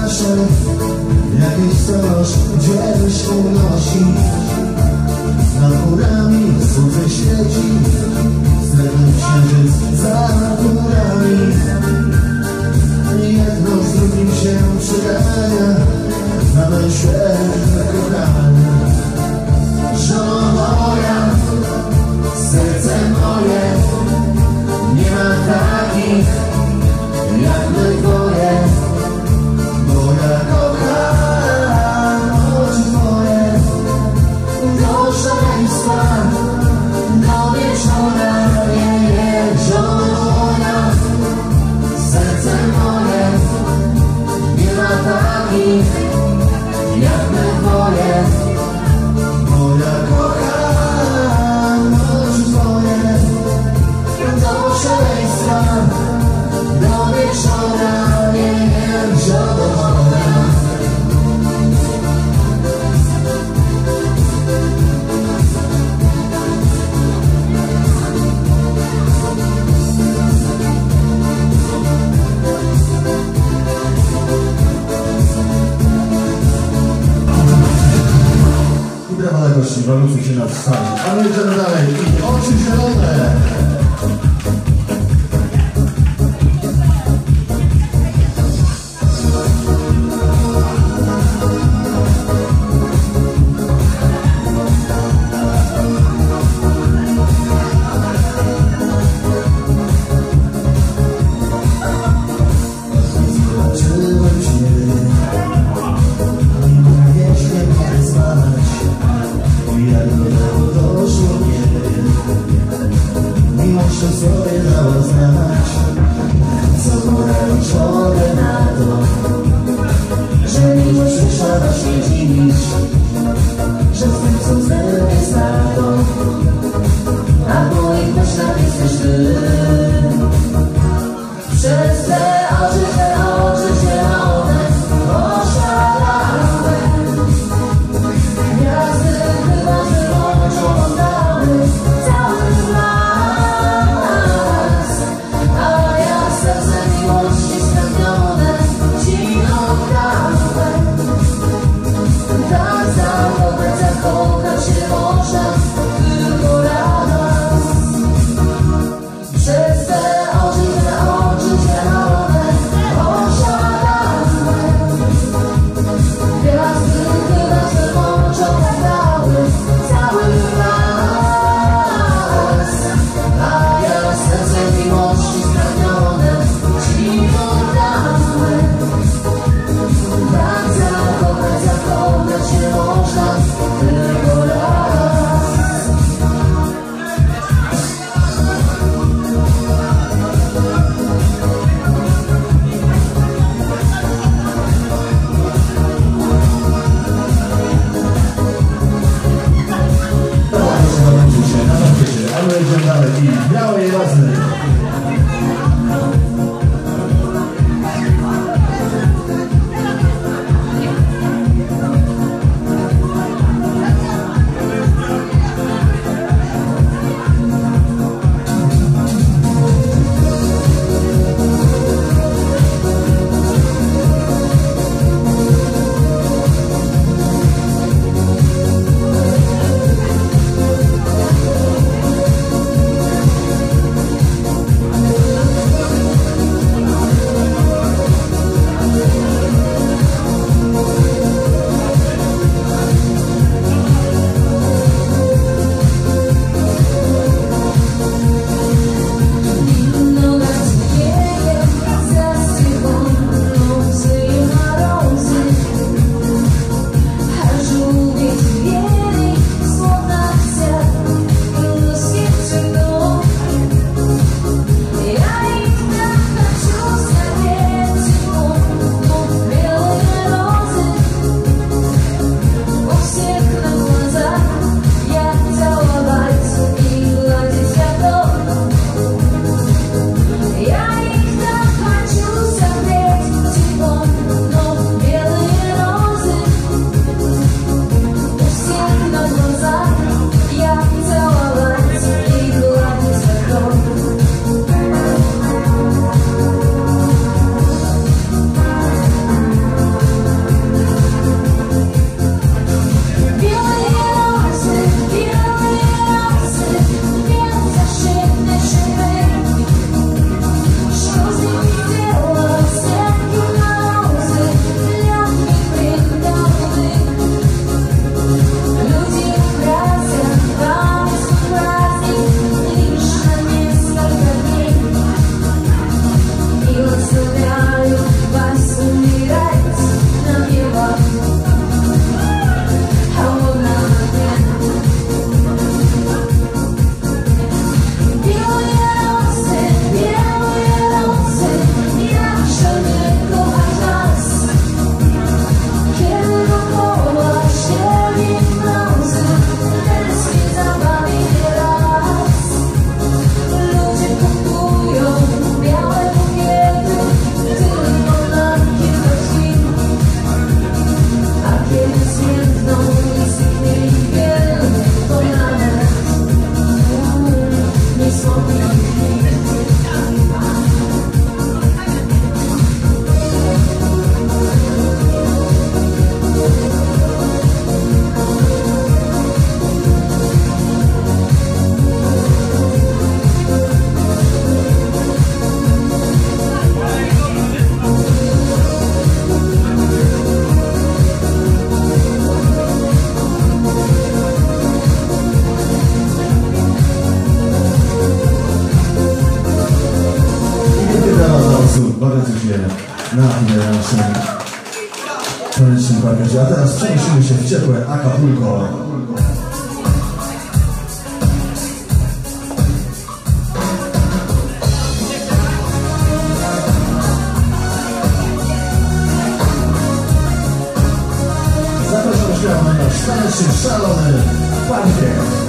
nasze, jakiś coś gdzieś unosi. Nad górami słońce świeci, srebrny księżyc za górami. Jedno z drugim się przydaje, na ten świat kochany. Żono moja, serce moje, nie ma takich jak my dwoje, bo ja kocham oczy twoje. Do szaleństwa, do wieczora, żono moja, serce moje, nie ma takich jak my dwoje, bo ja kocham oczy twoje. Do szaleństwa, do wieczora, żono moja. I brawa dla gości, walutuj się na sali. A my idziemy dalej. I oczy zielone. Doszło mnie, mimo że swoje odbędzie się na naszym tanecznym parkiecie. A teraz przenosimy się w ciepłe Acapulco. Zapraszam śmiało na nasz taneczny, szalony parkiet.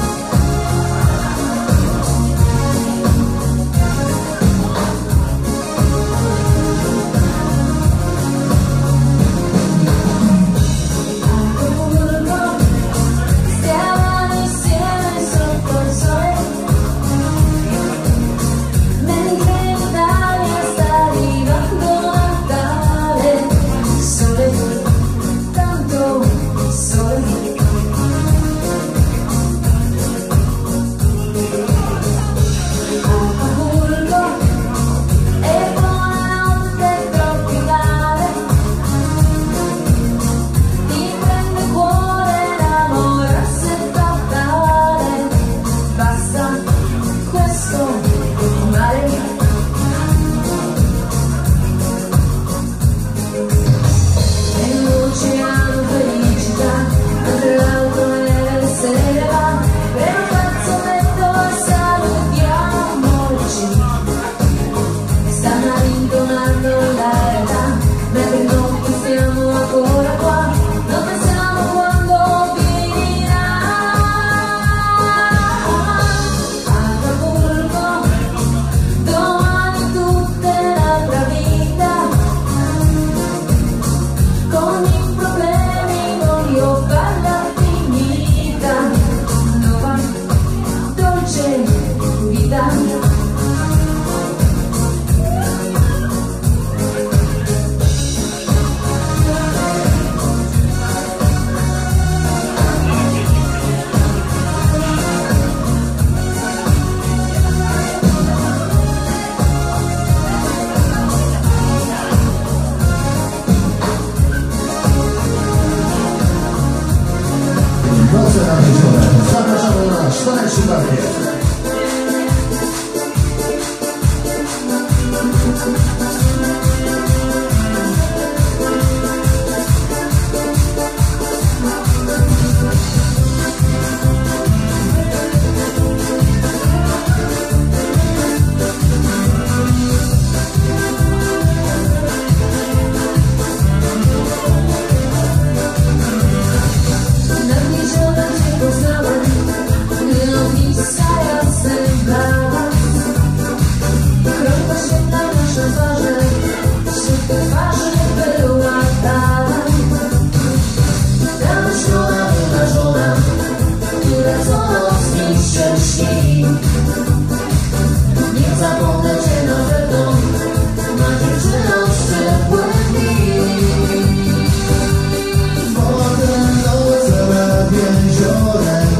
Zapraszamy na nasz taneczny parkiet. Nie zapomnę cię na pewno, ma dziewczyną z ciepłych dni. Potem noce nad jeziorem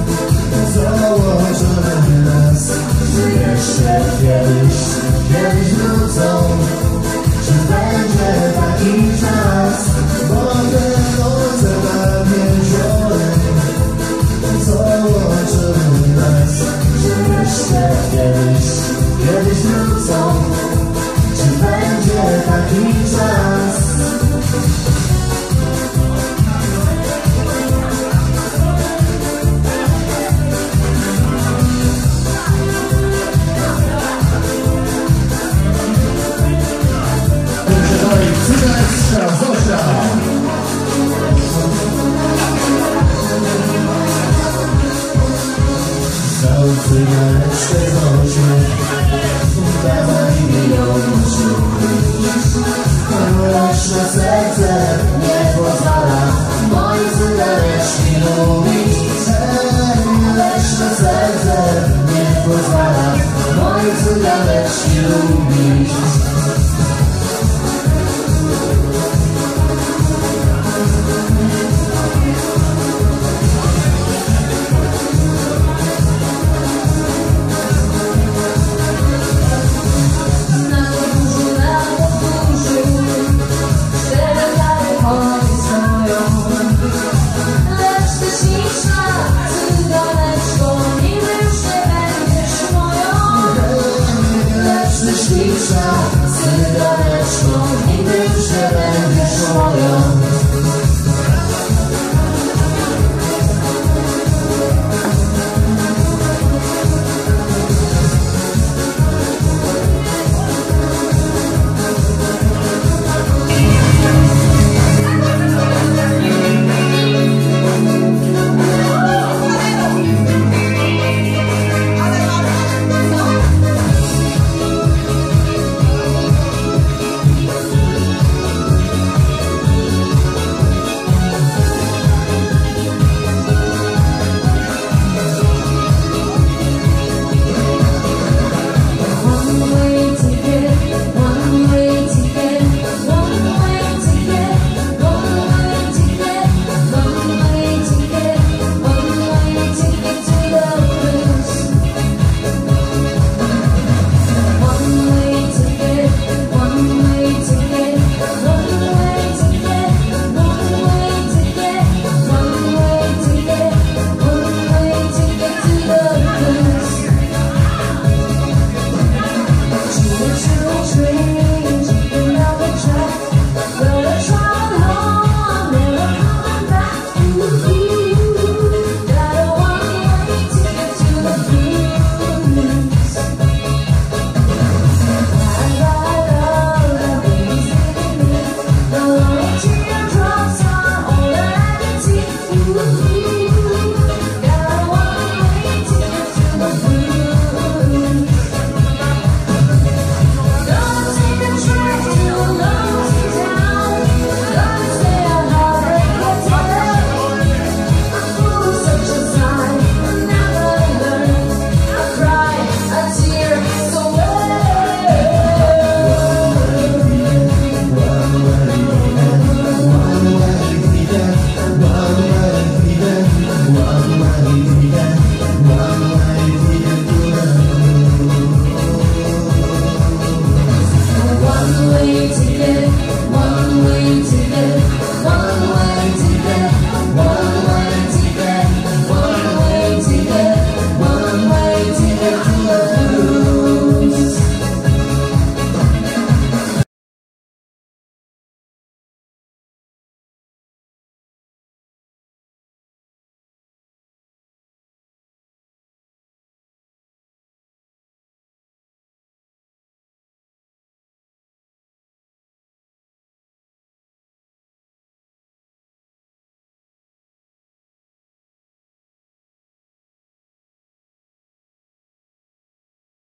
założymy nas. Czy jeszcze kiedyś wrócą? Czy będzie taki czas? Potem noce nad jeziorem założymy nas. Czy jeszcze kiedyś wrócą? Czy będzie taki czas? Cyganecka Zosia. Całą cyganeczkę Zosię dawaj mi ją mroczne serce nie pozwala mojej cyganeczki lubić. Mroczne serce nie pozwala mojej cyganeczki lubić.